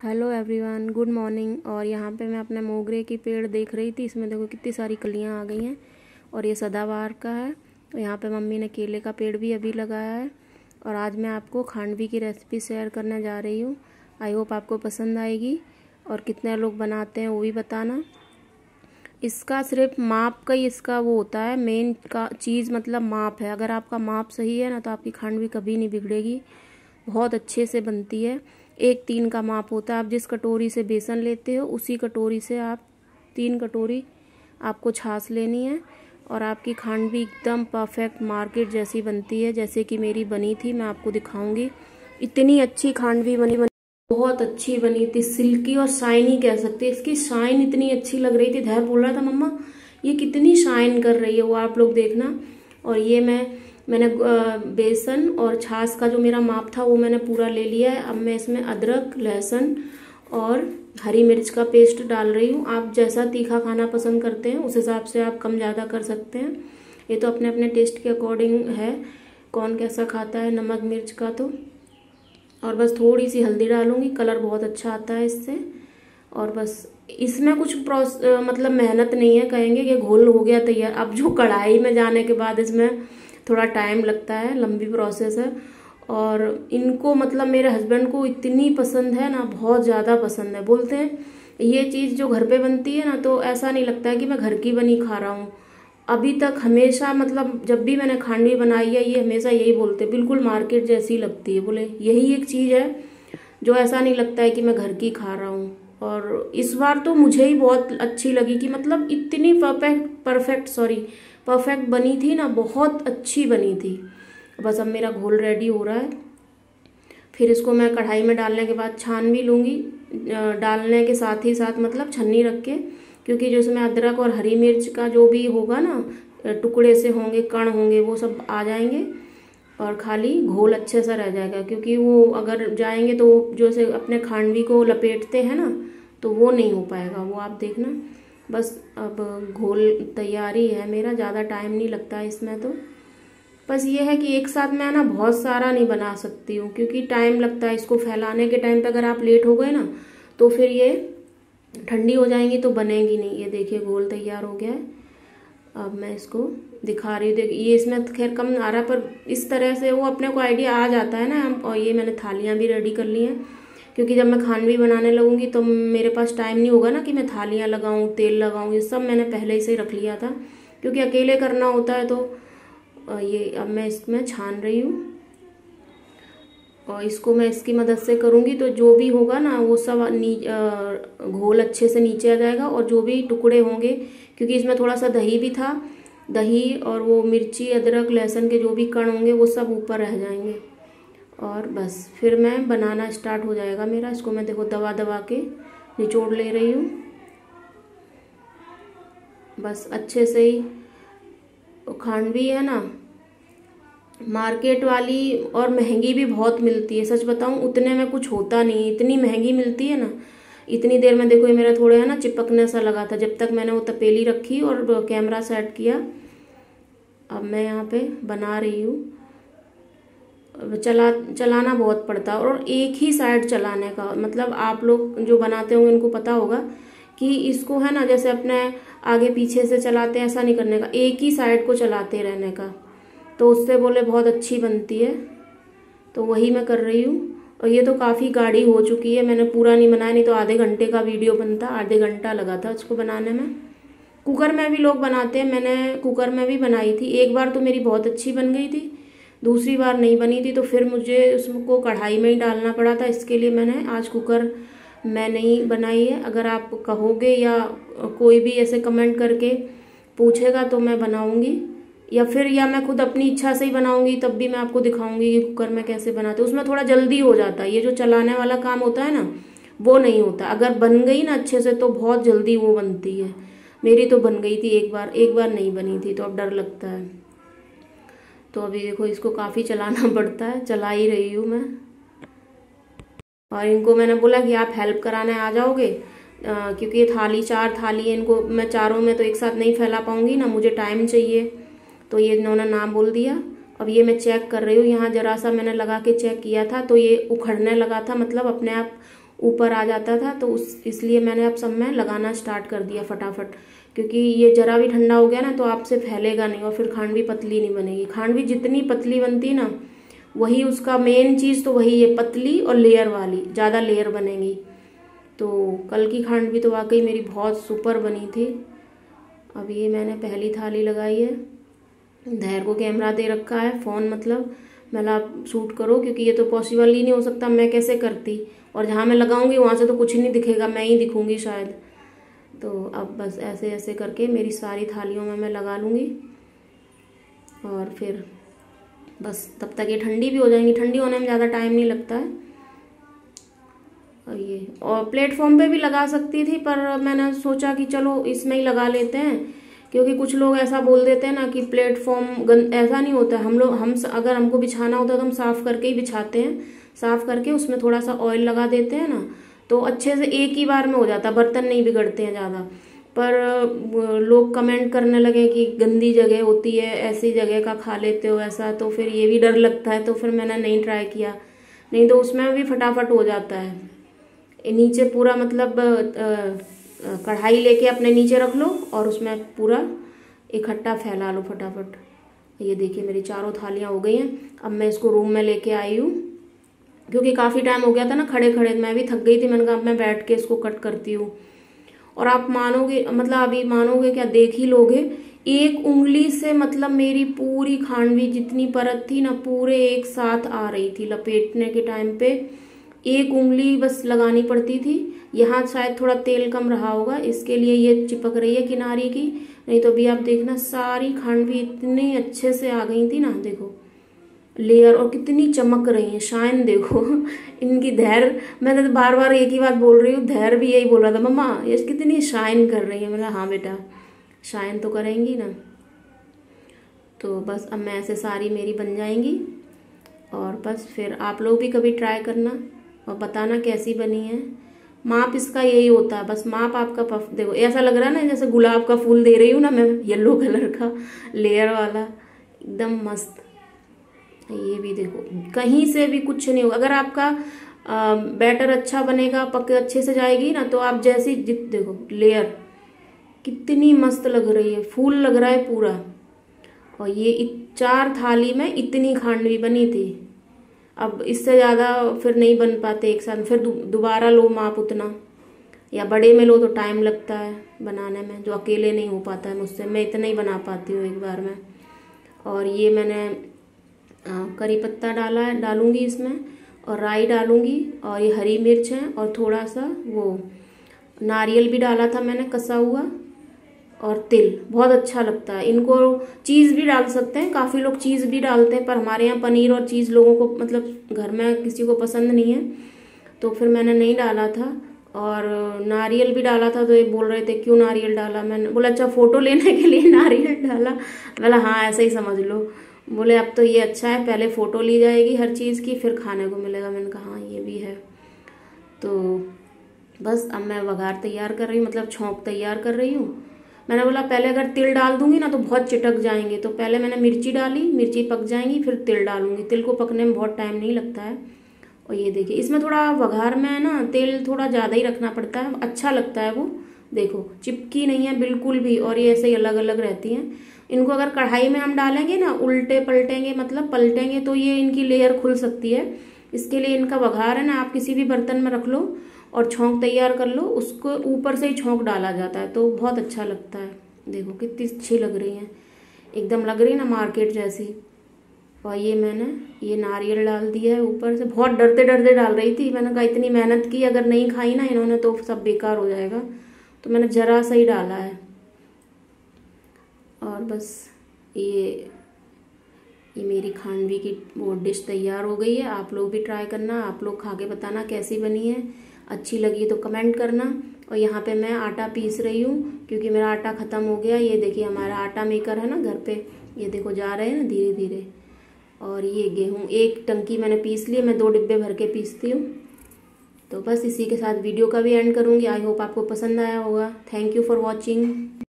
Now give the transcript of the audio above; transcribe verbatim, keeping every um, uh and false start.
Hello everyone, good morning. और यहाँ पे मैं अपने मोगरे की पेड़ देख रही थी। इसमें देखो कितनी सारी कलियाँ आ गई हैं और ये सदाबहार का है। और यहाँ पे मम्मी ने केले का पेड़ भी अभी लगाया है। और आज मैं आपको खांडवी की रेसिपी शेयर करने जा रही हूँ। आई होप आपको पसंद आएगी और कितने लोग बनाते हैं वो भी बताना। इसका सिर्फ माप का ही इसका वो होता है, मेन का चीज़ मतलब माप है। अगर आपका माप सही है ना तो आपकी खांडवी कभी नहीं बिगड़ेगी, बहुत अच्छे से बनती है। एक तीन का माप होता है। आप जिस कटोरी से बेसन लेते हो उसी कटोरी से आप तीन कटोरी आपको छाछ लेनी है और आपकी खांडवी एकदम परफेक्ट मार्केट जैसी बनती है, जैसे कि मेरी बनी थी। मैं आपको दिखाऊंगी। इतनी अच्छी खांडवी बनी बनी बहुत अच्छी बनी थी, सिल्की और शाइनी कह सकते हैं। इसकी शाइन इतनी अच्छी लग रही थी। धैर्य बोल रहा था मम्मा ये कितनी शाइन कर रही है, वो आप लोग देखना। और ये मैं मैंने बेसन और छाछ का जो मेरा माप था वो मैंने पूरा ले लिया है। अब मैं इसमें अदरक, लहसुन और हरी मिर्च का पेस्ट डाल रही हूँ। आप जैसा तीखा खाना पसंद करते हैं उस हिसाब से आप कम ज़्यादा कर सकते हैं। ये तो अपने अपने टेस्ट के अकॉर्डिंग है, कौन कैसा खाता है नमक मिर्च का। तो और बस थोड़ी सी हल्दी डालूंगी, कलर बहुत अच्छा आता है इससे। और बस इसमें कुछ प्रोस मतलब मेहनत नहीं है, कहेंगे कि घोल हो गया तैयार। अब जो कढ़ाई में जाने के बाद इसमें थोड़ा टाइम लगता है, लंबी प्रोसेस है। और इनको मतलब मेरे हस्बैंड को इतनी पसंद है ना, बहुत ज़्यादा पसंद है। बोलते हैं ये चीज़ जो घर पे बनती है ना तो ऐसा नहीं लगता है कि मैं घर की बनी खा रहा हूँ। अभी तक हमेशा मतलब जब भी मैंने खांडवी बनाई है ये हमेशा यही बोलते, बिल्कुल मार्केट जैसी लगती है। बोले यही एक चीज़ है जो ऐसा नहीं लगता है कि मैं घर की खा रहा हूँ। और इस बार तो मुझे ही बहुत अच्छी लगी कि मतलब इतनी परफेक्ट परफेक्ट सॉरी परफेक्ट बनी थी ना, बहुत अच्छी बनी थी। बस अब मेरा घोल रेडी हो रहा है। फिर इसको मैं कढ़ाई में डालने के बाद छान भी लूँगी, डालने के साथ ही साथ मतलब छन्नी रख के, क्योंकि जो इसमें अदरक और हरी मिर्च का जो भी होगा ना टुकड़े से होंगे, कण होंगे, वो सब आ जाएंगे और खाली घोल अच्छे से रह जाएगा। क्योंकि वो अगर जाएंगे तो जो से अपने खांडवी को लपेटते हैं ना तो वो नहीं हो पाएगा, वो आप देखना। बस अब घोल तैयारी है मेरा, ज़्यादा टाइम नहीं लगता है इसमें। तो बस ये है कि एक साथ मैं ना बहुत सारा नहीं बना सकती हूँ क्योंकि टाइम लगता है इसको फैलाने के टाइम पे। अगर आप लेट हो गए ना तो फिर ये ठंडी हो जाएंगी तो बनेगी नहीं। ये देखिए घोल तैयार हो गया है। अब मैं इसको दिखा रही हूँ। देखिए ये इसमें खैर कम आ रहा है पर इस तरह से वो अपने को आइडिया आ जाता है ना। और ये मैंने थालियाँ भी रेडी कर ली हैं क्योंकि जब मैं खांडवी बनाने लगूंगी तो मेरे पास टाइम नहीं होगा ना कि मैं थालियाँ लगाऊं, तेल लगाऊं। ये सब मैंने पहले से ही रख लिया था क्योंकि अकेले करना होता है। तो ये अब मैं इसमें छान रही हूँ और इसको मैं इसकी मदद से करूँगी तो जो भी होगा ना वो सब घोल अच्छे से नीचे आ जाएगा। और जो भी टुकड़े होंगे, क्योंकि इसमें थोड़ा सा दही भी था, दही और वो मिर्ची अदरक लहसुन के जो भी कण होंगे वो सब ऊपर रह जाएंगे। और बस फिर मैं बनाना स्टार्ट हो जाएगा मेरा। इसको मैं देखो दबा दबा के निचोड़ ले रही हूँ बस अच्छे से ही। खांडवी है ना मार्केट वाली और महंगी भी बहुत मिलती है। सच बताऊं उतने में कुछ होता नहीं, इतनी महंगी मिलती है ना। इतनी देर में देखो ये मेरा थोड़ा है ना चिपकने सा लगा था जब तक मैंने वो तपेली रखी और कैमरा सेट किया। अब मैं यहाँ पे बना रही हूँ। चला चलाना बहुत पड़ता है और एक ही साइड चलाने का मतलब आप लोग जो बनाते होंगे उनको पता होगा कि इसको है ना जैसे अपने आगे पीछे से चलाते हैं, ऐसा नहीं करने का, एक ही साइड को चलाते रहने का। तो उससे बोले बहुत अच्छी बनती है। तो वही मैं कर रही हूँ। और ये तो काफ़ी गाढ़ी हो चुकी है, मैंने पूरा नहीं बनाया, नहीं तो आधे घंटे का वीडियो बनता। आधे घंटा लगा था इसको बनाने में। कुकर में भी लोग बनाते हैं, मैंने कुकर में भी बनाई थी। एक बार तो मेरी बहुत अच्छी बन गई थी, दूसरी बार नहीं बनी थी तो फिर मुझे उसको कढ़ाई में ही डालना पड़ा था। इसके लिए मैंने आज कुकर में नहीं बनाई है। अगर आप कहोगे या कोई भी ऐसे कमेंट करके पूछेगा तो मैं बनाऊंगी, या फिर या मैं खुद अपनी इच्छा से ही बनाऊंगी, तब भी मैं आपको दिखाऊंगी कि कुकर में कैसे बनाते। उसमें थोड़ा जल्दी हो जाता है, ये जो चलाने वाला काम होता है ना वो नहीं होता। अगर बन गई ना अच्छे से तो बहुत जल्दी वो बनती है। मेरी तो बन गई थी एक बार, एक बार नहीं बनी थी तो अब डर लगता है। तो अभी देखो इसको काफ़ी चलाना पड़ता है, चला ही रही हूँ मैं। और इनको मैंने बोला कि आप हेल्प कराने आ जाओगे आ, क्योंकि ये थाली चार थाली है, इनको मैं चारों में तो एक साथ नहीं फैला पाऊंगी ना, मुझे टाइम चाहिए। तो ये इन्होंने नाम बोल दिया। अब ये मैं चेक कर रही हूँ, यहाँ जरा सा मैंने लगा के चेक किया था तो ये उखड़ने लगा था, मतलब अपने आप ऊपर आ जाता था, तो उस इसलिए मैंने अब सब में लगाना स्टार्ट कर दिया फटाफट, क्योंकि ये जरा भी ठंडा हो गया ना तो आपसे फैलेगा नहीं और फिर खांडवी पतली नहीं बनेगी। खांडवी जितनी पतली बनती ना, वही उसका मेन चीज़ तो वही है, पतली और लेयर वाली, ज़्यादा लेयर बनेगी। तो कल की खांडवी तो वाकई मेरी बहुत सुपर बनी थी। अब ये मैंने पहली थाली लगाई है, धैर्य को कैमरा दे रखा है, फ़ोन मतलब मैंने आप शूट करो, क्योंकि ये तो पॉसिबल ही नहीं हो सकता, मैं कैसे करती, और जहाँ मैं लगाऊंगी वहाँ से तो कुछ ही नहीं दिखेगा, मैं ही दिखूंगी शायद। तो अब बस ऐसे ऐसे करके मेरी सारी थालियों में मैं लगा लूँगी, और फिर बस तब तक ये ठंडी भी हो जाएंगी। ठंडी होने में ज़्यादा टाइम नहीं लगता है। और ये और प्लेटफॉर्म पे भी लगा सकती थी, पर मैंने सोचा कि चलो इसमें ही लगा लेते हैं, क्योंकि कुछ लोग ऐसा बोल देते हैं ना कि प्लेटफॉर्म गंद, ऐसा नहीं होता है। हम लोग हम अगर हमको बिछाना होता है तो हम साफ़ करके ही बिछाते हैं, साफ़ करके उसमें थोड़ा सा ऑयल लगा देते हैं ना, तो अच्छे से एक ही बार में हो जाता है, बर्तन नहीं बिगड़ते हैं ज़्यादा। पर लोग कमेंट करने लगे कि गंदी जगह होती है, ऐसी जगह का खा लेते हो ऐसा, तो फिर ये भी डर लगता है, तो फिर मैंने नहीं ट्राई किया। नहीं तो उसमें भी फटाफट हो जाता है। नीचे पूरा मतलब कढ़ाई लेके अपने नीचे रख लो और उसमें पूरा इकट्ठा फैला लो फटाफट। ये देखिए मेरी चारों थालियाँ हो गई हैं। अब मैं इसको रूम में लेके आई हूँ, क्योंकि काफ़ी टाइम हो गया था ना खड़े खड़े, मैं भी थक गई थी। मैंने कहा अब मैं बैठ के इसको कट करती हूँ। और आप मानोगे, मतलब अभी मानोगे क्या, देख ही लोगे, एक उंगली से मतलब मेरी पूरी खांडवी जितनी परत थी ना, पूरे एक साथ आ रही थी। लपेटने के टाइम पे एक उंगली बस लगानी पड़ती थी। यहाँ शायद थोड़ा तेल कम रहा होगा, इसके लिए ये चिपक रही है किनारे की, नहीं तो अभी आप देखना सारी खांडवी इतनी अच्छे से आ गई थी ना, देखो लेयर, और कितनी चमक रही है, शाइन देखो इनकी। धैर्य, मैं तो बार बार एक ही बात बोल रही हूँ, धैर्य भी यही बोल रहा था, मम्मा ये कितनी शाइन कर रही है। मैंने हाँ बेटा शाइन तो करेंगी ना। तो बस अब मैं ऐसे सारी मेरी बन जाएंगी, और बस फिर आप लोग भी कभी ट्राई करना और बताना कैसी बनी है। माप इसका यही होता है, बस माप आपका पफ, देखो ऐसा लग रहा है ना जैसे गुलाब का फूल दे रही हूँ ना मैं, येलो कलर का लेयर वाला, एकदम मस्त। ये भी देखो कहीं से भी कुछ नहीं होगा। अगर आपका आ, बैटर अच्छा बनेगा, पक अच्छे से जाएगी ना, तो आप जैसी देखो लेयर कितनी मस्त लग रही है, फूल लग रहा है पूरा। और ये चार थाली में इतनी खांडवी बनी थी। अब इससे ज़्यादा फिर नहीं बन पाते एक साथ, फिर दोबारा लो माप उतना, या बड़े में लो तो टाइम लगता है बनाने में, जो अकेले नहीं हो पाता है मुझसे। मैं इतना ही बना पाती हूँ एक बार में। और ये मैंने करी पत्ता डाला है, डालूंगी इसमें, और राई डालूंगी, और ये हरी मिर्च है, और थोड़ा सा वो नारियल भी डाला था मैंने कसा हुआ, और तिल बहुत अच्छा लगता है। इनको चीज़ भी डाल सकते हैं, काफ़ी लोग चीज़ भी डालते हैं, पर हमारे यहाँ पनीर और चीज़ लोगों को मतलब घर में किसी को पसंद नहीं है, तो फिर मैंने नहीं डाला था। और नारियल भी डाला था, तो ये बोल रहे थे क्यों नारियल डाला। मैंने बोला अच्छा फ़ोटो लेने के लिए नारियल डाला। बोला हाँ ऐसे ही समझ लो। बोले अब तो ये अच्छा है, पहले फ़ोटो ली जाएगी हर चीज़ की, फिर खाने को मिलेगा। मैंने कहा हाँ ये भी है। तो बस अब मैं वघार तैयार कर रही हूँ, मतलब छौंक तैयार कर रही हूँ। मैंने बोला पहले अगर तिल डाल दूंगी ना तो बहुत चिटक जाएंगे, तो पहले मैंने मिर्ची डाली, मिर्ची पक जाएंगी, फिर तिल डालूंगी। तिल को पकने में बहुत टाइम नहीं लगता है। और ये देखिए इसमें थोड़ा वघार में है ना, तेल थोड़ा ज़्यादा ही रखना पड़ता है, अच्छा लगता है वो। देखो चिपकी नहीं है बिल्कुल भी, और ये ऐसे ही अलग अलग रहती हैं। इनको अगर कढ़ाई में हम डालेंगे ना, उल्टे पलटेंगे, मतलब पलटेंगे, तो ये इनकी लेयर खुल सकती है। इसके लिए इनका वघार है ना, आप किसी भी बर्तन में रख लो और छौंक तैयार कर लो, उसको ऊपर से ही छौंक डाला जाता है, तो बहुत अच्छा लगता है। देखो कितनी अच्छी लग रही हैं, एकदम लग रही है ना मार्केट जैसी। और ये मैंने ये नारियल डाल दिया है ऊपर से, बहुत डरते डरते डाल रही थी। मैंने कहा इतनी मेहनत की, अगर नहीं खाई ना इन्होंने तो सब बेकार हो जाएगा, तो मैंने जरा सा ही डाला है। और बस ये ये मेरी खांडवी की वो डिश तैयार हो गई है। आप लोग भी ट्राई करना, आप लोग खा के बताना कैसी बनी है। अच्छी लगी तो कमेंट करना। और यहाँ पे मैं आटा पीस रही हूँ, क्योंकि मेरा आटा ख़त्म हो गया। ये देखिए हमारा आटा मेकर है ना घर पे, ये देखो जा रहे हैं ना धीरे धीरे। और ये गेहूँ एक टंकी मैंने पीस ली, मैं दो डिब्बे भर के पीसती हूँ। तो बस इसी के साथ वीडियो का भी एंड करूँगी। आई होप आपको पसंद आया होगा। Thank you for watching.